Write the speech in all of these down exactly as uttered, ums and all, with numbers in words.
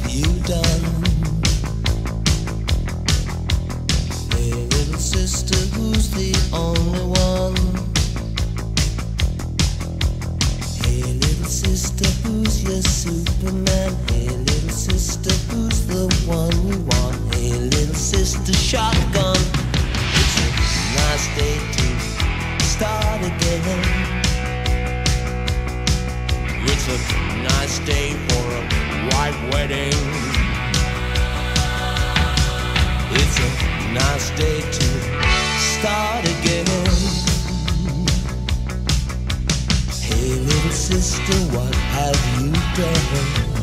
you done? Hey, little sister, who's the only one? Hey, little sister, who's your Superman? Hey, little sister, who's the one you want? Hey, little sister, shotgun. It's a nice day to start again. It's a nice day for a white wedding. It's a nice day to start again. Hey, little sister, what have you done?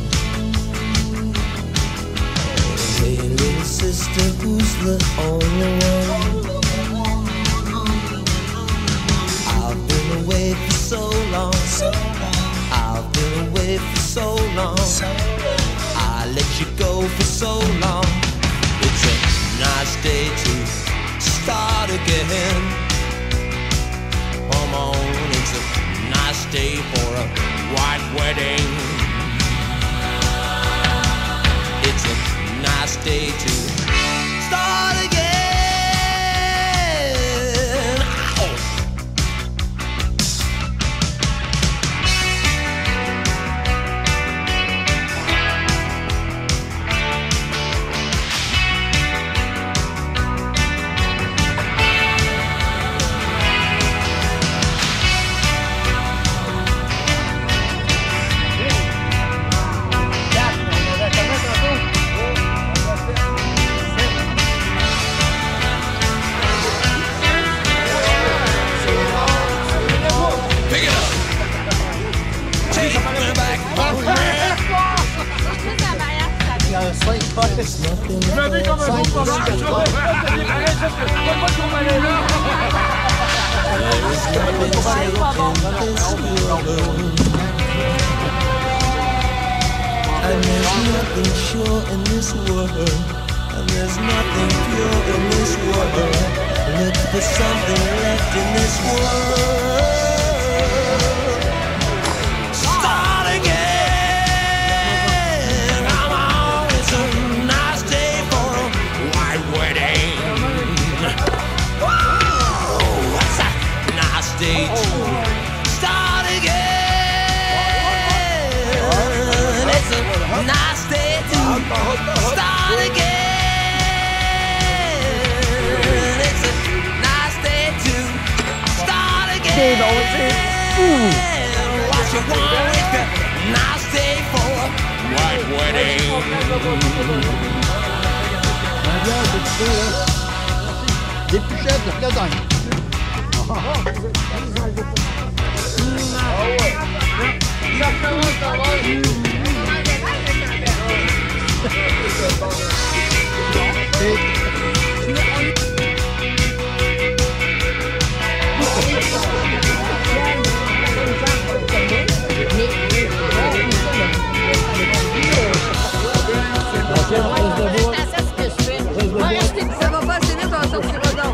Hey, little sister, who's the only one? I've been away for so long. I've been away for so long. I let you go for so long. It's a nice day to start again. Come on, it's a nice day for a white wedding. It's a nice day to start again. Ow. There's nothing and there's nothing sure in this world, and there's nothing pure in this world. Look for something left in this world. Start again. Come on, it's a nice day for a white wedding. Whoa, what's that nice day to start again? It's a nice day to start again. It's a nice day to start again. What you want, it's a nice day for a white wedding. Des puchettes de lasagne. Ça va pas assez vite, on va sortir dedans.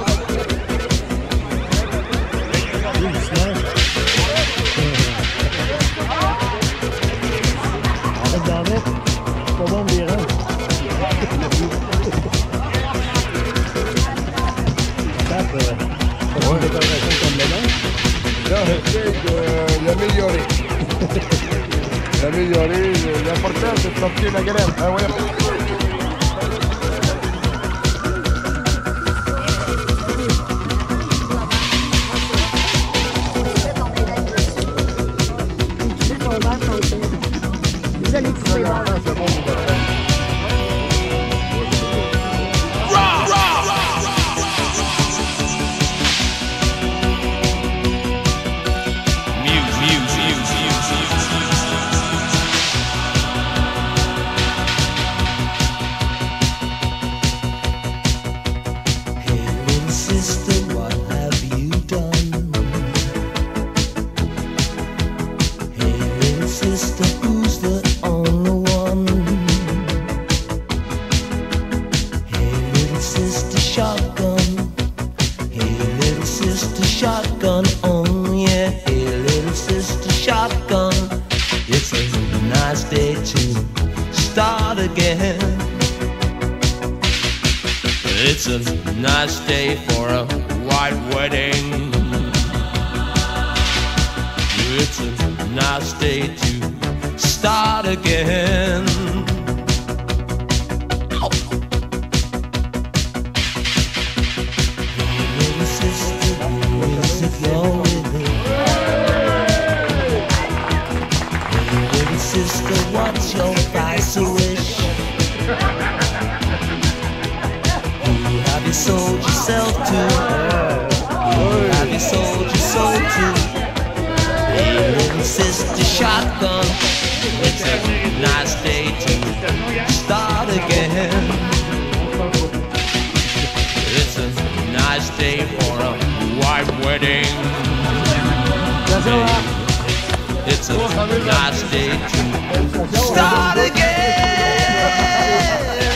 Arrête d'en mettre, c'est pas bon des rangs. Tape, euh, pas de décoration comme le bain. Là, j'essaie de l'améliorer. L'améliorer, l'important c'est de sortir la graine. Ah ouais. Vous allez couper là. Sister, who's the only one? start again. It's a nice day for a white wedding. It's a nice day to start again. Oh. Little sister, is it your wedding? Little sister, what's your price of wish? Who have you sold yourself to? Who have you sold your soul to? Little sister shotgun, it's a nice day to start again. It's a nice day for a white wedding. It's a nice day to start again.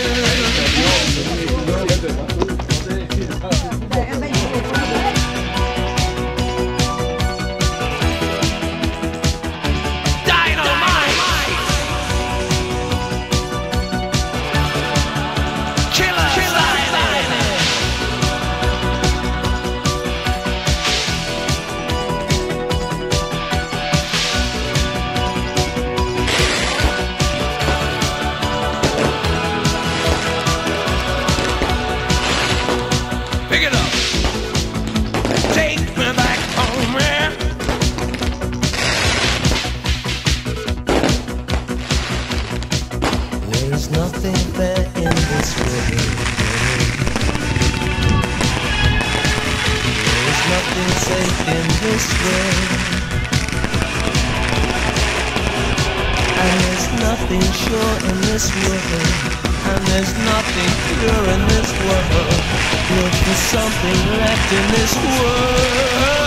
Pick it up. Take me back home, man. There's nothing fair in this world. There's nothing safe in this world. And there's nothing sure in this world. And there's nothing pure in this world. Look for something left in this world.